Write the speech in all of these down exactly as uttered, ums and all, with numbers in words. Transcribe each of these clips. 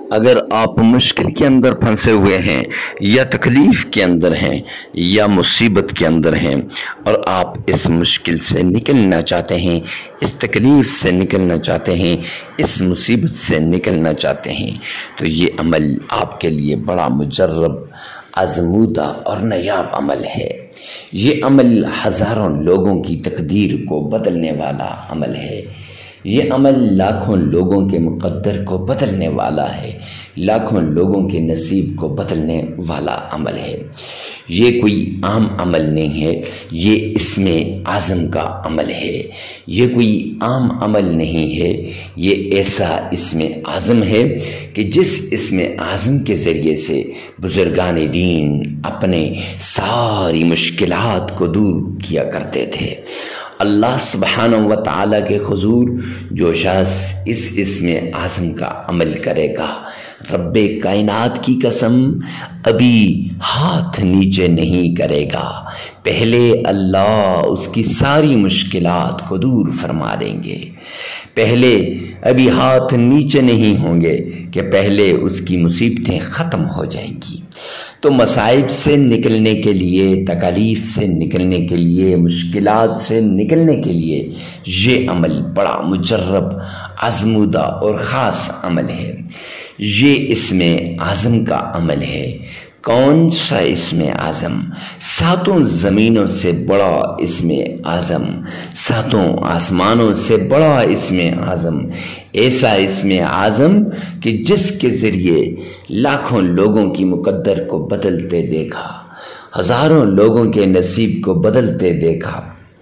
اگر آپ مشکل کے اندر پھنسے ہوئے ہیں یا تکلیف کے اندر ہیں یا مصیبت کے اندر ہیں اور آپ اس مشکل سے نکلنا چاہتے ہیں، اس تکلیف سے نکلنا چاہتے ہیں، اس مصیبت سے نکلنا چاہتے ہیں، تو یہ عمل آپ کے لیے بڑا مجرب، آزمودہ اور نایاب عمل ہے۔ یہ عمل ہزاروں لوگوں کی تقدیر کو بدلنے والا عمل ہے۔ یہ عمل لاکھوں لوگوں کے مقدر کو بدلنے والا ہے، لاکھوں لوگوں کے نصیب کو بدلنے والا عمل ہے۔ یہ کوئی عام عمل نہیں ہے، یہ اسم اعظم کا عمل ہے۔ یہ کوئی عام عمل نہیں ہے، یہ ایسا اسم اعظم ہے کہ جس اسم اعظم کے ذریعے سے بزرگان دین اپنے ساری مشکلات کو دور کیا کرتے تھے۔ اللہ سبحانہ و تعالیٰ کے حضور جو شخص اس اسم اعظم کا عمل کرے گا، رب کائنات کی قسم ابھی ہاتھ نیچے نہیں کرے گا، پہلے اللہ اس کی ساری مشکلات کو دور فرما دیں گے۔ پہلے ابھی ہاتھ نیچے نہیں ہوں گے کہ پہلے اس کی مصیبتیں ختم ہو جائیں گی۔ تو مصائب سے نکلنے کے لیے، تکالیف سے نکلنے کے لیے، مشکلات سے نکلنے کے لیے یہ عمل بڑا مجرب، آزمودہ اور خاص عمل ہے۔ یہ اسم اعظم کا عمل ہے۔ کون سا اسم اعظم؟ ساتوں زمینوں سے بڑا اسم اعظم، ساتوں آسمانوں سے بڑا اسم اعظم، ایسا اسم اعظم کہ جس کے ذریعے لاکھوں لوگوں کی مقدر کو بدلتے دیکھا، ہزاروں لوگوں کے نصیب کو بدلتے دیکھا۔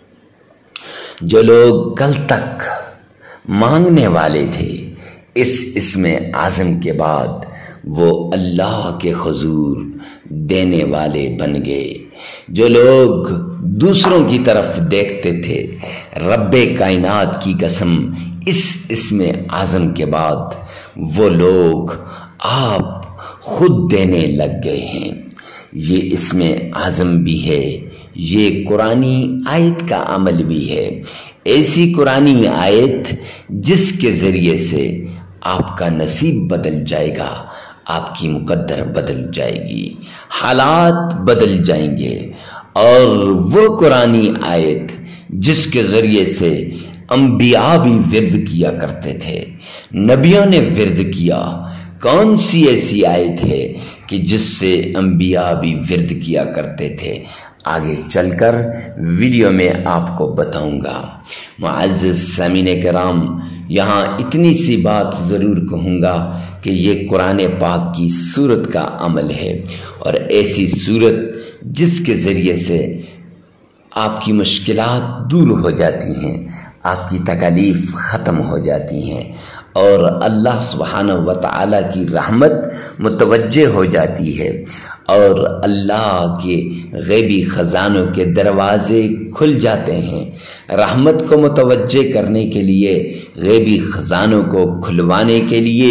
جو لوگ کل تک مانگنے والے تھے، اس اسم اعظم کے بعد وہ اللہ کے حضور دینے والے بن گئے۔ جو لوگ دوسروں کی طرف دیکھتے تھے، رب کائنات کی قسم اس اسم اعظم کے بعد وہ لوگ آپ خود دینے لگ گئے ہیں۔ یہ اسم اعظم بھی ہے، یہ قرآنی آیت کا عمل بھی ہے۔ ایسی قرآنی آیت جس کے ذریعے سے آپ کا نصیب بدل جائے گا، آپ کی مقدر بدل جائے گی، حالات بدل جائیں گے۔ اور وہ قرآنی آیت جس کے ذریعے سے انبیاء بھی ورد کیا کرتے تھے، نبیوں نے ورد کیا، کون سی ایسی آیت ہے کہ جس سے انبیاء بھی ورد کیا کرتے تھے؟ آگے چل کر ویڈیو میں آپ کو بتاؤں گا۔ معزز سامعین کرام، یہاں اتنی سی بات ضرور کہوں گا کہ یہ قرآن پاک کی سورت کا عمل ہے، اور ایسی سورت جس کے ذریعے سے آپ کی مشکلات دور ہو جاتی ہیں، آپ کی تکالیف ختم ہو جاتی ہیں، اور اللہ سبحانہ و تعالیٰ کی رحمت متوجہ ہو جاتی ہے، اور اللہ کے غیبی خزانوں کے دروازے کھل جاتے ہیں۔ رحمت کو متوجہ کرنے کے لیے، غیبی خزانوں کو کھلوانے کے لیے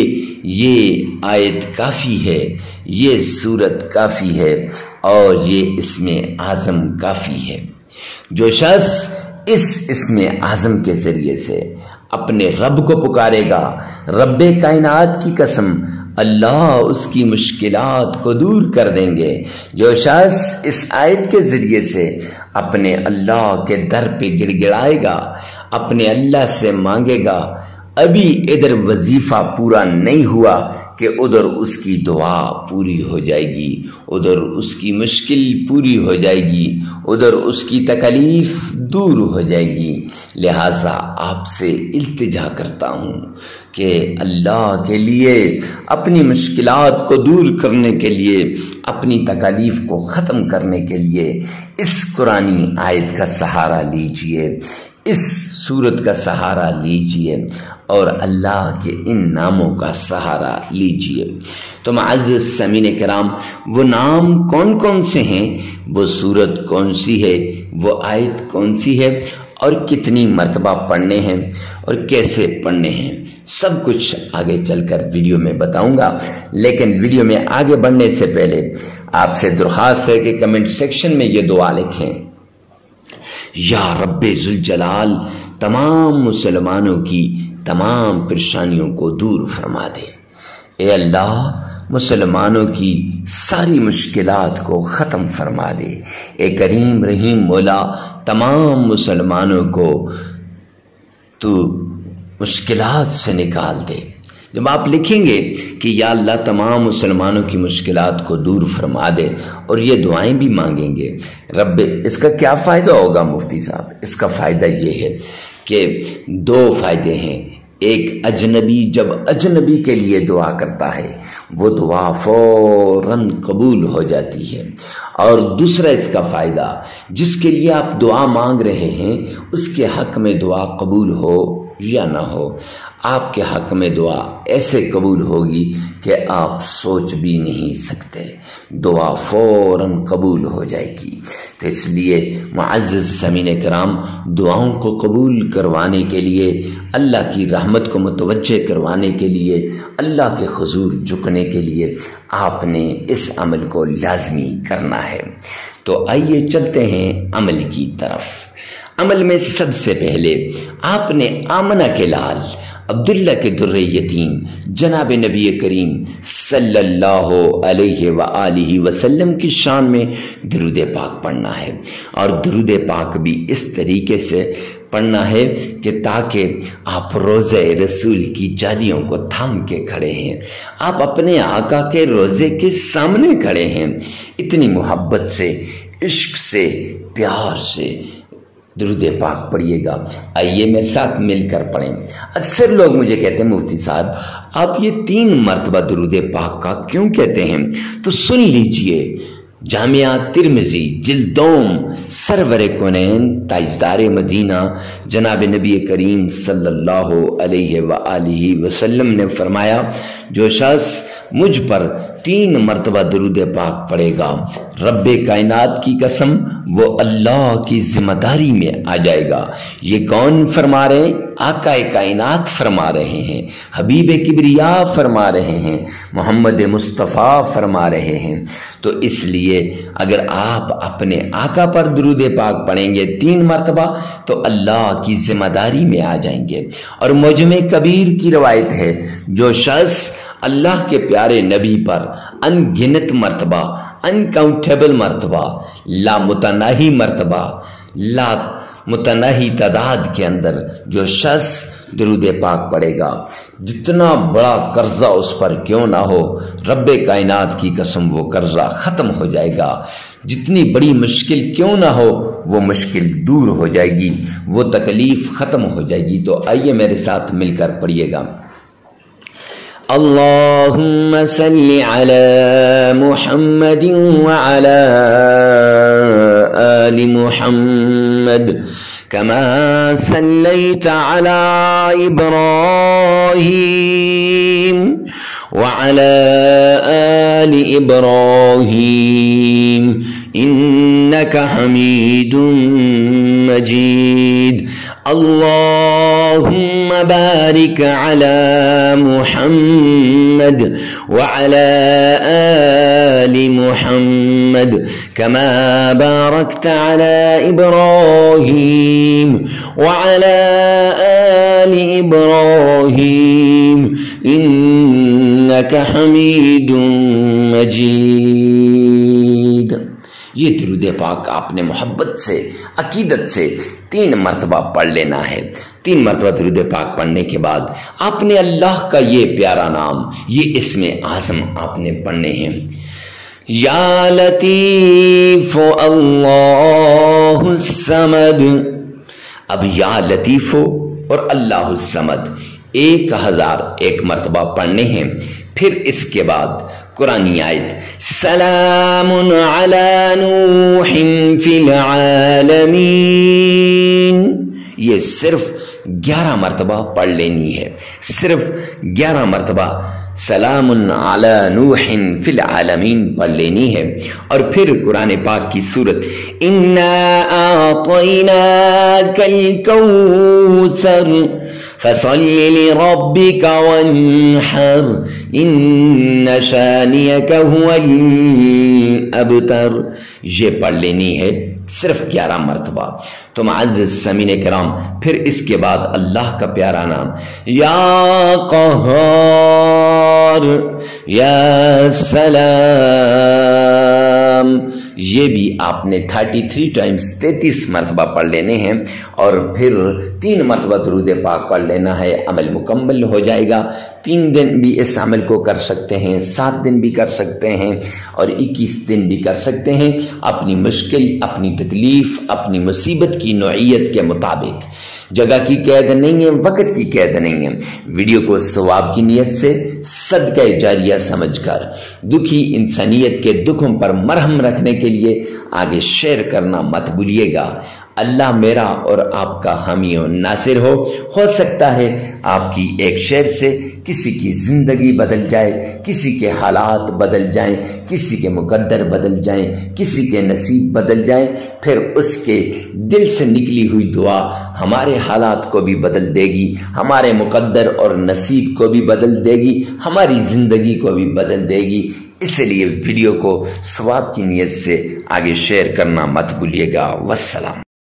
یہ آیت کافی ہے، یہ سورت کافی ہے، اور یہ اسم اعظم کافی ہے۔ جو شخص اس اسم اعظم کے ذریعے سے اپنے رب کو پکارے گا، رب کائنات کی قسم اللہ اس کی مشکلات کو دور کر دیں گے۔ جو شخص اس آیت کے ذریعے سے اپنے اللہ کے در پہ گڑ گڑائے گا، اپنے اللہ سے مانگے گا، ابھی ادھر وظیفہ پورا نہیں ہوا کہ ادھر اس کی دعا پوری ہو جائے گی، ادھر اس کی مشکل پوری ہو جائے گی، ادھر اس کی تکلیف دور ہو جائے گی۔ لہٰذا آپ سے التجا کرتا ہوں کہ اللہ کے لیے، اپنی مشکلات کو دور کرنے کے لیے، اپنی تکالیف کو ختم کرنے کے لیے اس قرآنی آیت کا سہارا لیجئے، اس سورت کا سہارا لیجئے، اور اللہ کے ان ناموں کا سہارا لیجئے۔ تو معزز سامعین کرام، وہ نام کون کون سے ہیں، وہ سورت کون سی ہے، وہ آیت کون سی ہے، اور کتنی مرتبہ پڑھنے ہیں اور کیسے پڑھنے ہیں، سب کچھ آگے چل کر ویڈیو میں بتاؤں گا۔ لیکن ویڈیو میں آگے بڑھنے سے پہلے آپ سے درخواست ہے کہ کمنٹ سیکشن میں یہ دعا لکھیں: یا رب ذوالجلال، تمام مسلمانوں کی تمام پریشانیوں کو دور فرما دے۔ اے اللہ مسلمانوں کی ساری مشکلات کو ختم فرما دے، اے کریم رحیم مولا تمام مسلمانوں کو تو مشکلات سے نکال دے۔ جب آپ لکھیں گے کہ یا اللہ تمام مسلمانوں کی مشکلات کو دور فرما دے اور یہ دعائیں بھی مانگیں گے رب، اس کا کیا فائدہ ہوگا مفتی صاحب؟ اس کا فائدہ یہ ہے کہ دو فائدے ہیں۔ ایک، اجنبی جب اجنبی کے لیے دعا کرتا ہے وہ دعا فوراً قبول ہو جاتی ہے، اور دوسرا اس کا فائدہ، جس کے لیے آپ دعا مانگ رہے ہیں اس کے حق میں دعا قبول ہو یا نہ ہو، آپ کے حق میں دعا ایسے قبول ہوگی کہ آپ سوچ بھی نہیں سکتے، دعا فوراً قبول ہو جائے گی۔ تو اس لیے معزز سامعین کرام، دعاؤں کو قبول کروانے کے لیے، اللہ کی رحمت کو متوجہ کروانے کے لیے، اللہ کے حضور جھکنے کے لیے آپ نے اس عمل کو لازمی کرنا ہے۔ تو آئیے چلتے ہیں عمل کی طرف۔ عمل میں سب سے پہلے آپ نے آمنہ کے لال عبداللہ کے در یتیم جناب نبی کریم صلی اللہ علیہ وآلہ وسلم کی شان میں درود پاک پڑھنا ہے، اور درود پاک بھی اس طریقے سے پڑھنا ہے کہ تاکہ آپ روزے رسول کی جالیوں کو تھام کے کھڑے ہیں، آپ اپنے آقا کے روزے کے سامنے کھڑے ہیں، اتنی محبت سے، عشق سے، پیار سے درود پاک پڑھیے گا۔ آئیے میرے ساتھ مل کر پڑھیں۔ اکثر لوگ مجھے کہتے ہیں مفتی صاحب آپ یہ تین مرتبہ درود پاک کا کیوں کہتے ہیں؟ تو سن لیجئے، جامعہ ترمذی جلد دوم سرور کونین تاجدار مدینہ جناب نبی کریم صلی اللہ علیہ وآلہ وسلم نے فرمایا، جو شخص مجھ پر تین مرتبہ درود پاک پڑھے گا، رب کائنات کی قسم وہ اللہ کی ذمہ داری میں آ جائے گا۔ یہ کون فرما رہے ہیں؟ آقا کائنات فرما رہے ہیں، حبیب کبریا فرما رہے ہیں، محمد مصطفیٰ فرما رہے ہیں۔ تو اس لیے اگر آپ اپنے آقا پر درود پاک پڑھیں گے تین مرتبہ تو اللہ کی ذمہ داری میں آ جائیں گے۔ اور مجمع کبیر کی روایت ہے، جو شخص اللہ کے پیارے نبی پر ان گنت مرتبہ، انکاؤنٹیبل مرتبہ، لا متناہی مرتبہ، لا متناہی تعداد کے اندر جو شخص درود پاک پڑھے گا، جتنا بڑا قرضہ اس پر کیوں نہ ہو، رب کائنات کی قسم وہ قرضہ ختم ہو جائے گا، جتنی بڑی مشکل کیوں نہ ہو وہ مشکل دور ہو جائے گی، وہ تکلیف ختم ہو جائے گی۔ تو آئیے میرے ساتھ مل کر پڑھیے گا، اللہم صلی علی محمد وعلی آل محمد کما صلیت علی ابراہیم وعلی آل ابراہیم انک حمید مجید، اللہم بارک علی محمد وعلی آل محمد کما بارکت علی ابراہیم وعلی آل ابراہیم انک حمید مجید۔ یہ درود پاک آپ نے محبت سے، عقیدت سے تین مرتبہ پڑھ لینا ہے۔ تین مرتبہ درود پاک پڑھنے کے بعد آپ نے اللہ کا یہ پیارا نام، یہ اسم اعظم آپ نے پڑھنے ہیں، یا لطیف اللہ الصمد۔ اب یا لطیف اور اللہ الصمد ایک ہزار ایک مرتبہ پڑھنے ہیں۔ پھر اس کے بعد قرآنی آیت سلام علی نوح فی العالمین، یہ صرف گیارہ مرتبہ پڑھ لینی ہے، صرف گیارہ مرتبہ سلام علی نوح فی العالمین پڑھ لینی ہے۔ اور پھر قرآن پاک کی سورت انا اعطیناک الکوثر فصل لربک وانحر ان شانئک هو الابتر، یہ پڑھ لینی ہے صرف گیارہ مرتبہ۔ تو معزز سامعین کرام، پھر اس کے بعد اللہ کا پیارا نام یا قہار या सलाम। ये भी आपने तैंतीस टाइम्स तैंतीस मरतबा पढ़ लेने हैं और फिर तीन मरतबा दुरूद पाक पढ़ लेना है, अमल मुकम्मल हो जाएगा। तीन दिन भी इस अमल को कर सकते हैं, सात दिन भी कर सकते हैं और इक्कीस दिन भी कर सकते हैं, अपनी मुश्किल, अपनी तकलीफ, अपनी मुसीबत की नौइयत के मुताबिक। जगह की कैद नहीं है, वक्त की कैद नहीं है। वीडियो को सवाब की नीयत से सदका जारिया समझकर दुखी इंसानियत के दुखों पर मरहम रखने के लिए आगे शेयर करना मत भूलिएगा। अल्लाह मेरा और आपका हामी और नासिर हो हो सकता है आपकी एक शेर से किसी की जिंदगी बदल जाए, किसी के हालात बदल जाएं, किसी के मुकद्दर बदल जाएं, किसी के नसीब बदल जाएं, फिर उसके दिल से निकली हुई दुआ हमारे हालात को भी बदल देगी, हमारे मुकद्दर और नसीब को भी बदल देगी, हमारी जिंदगी को भी बदल देगी। इसलिए वीडियो को सवाब की नीयत से आगे शेयर करना मत भूलिएगा। वस्सलाम।